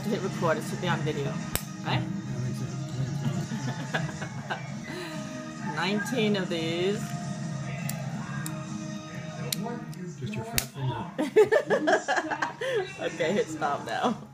have to hit record. It should be on video. Okay? 19 of these. Just your fat finger. Okay, hit stop now.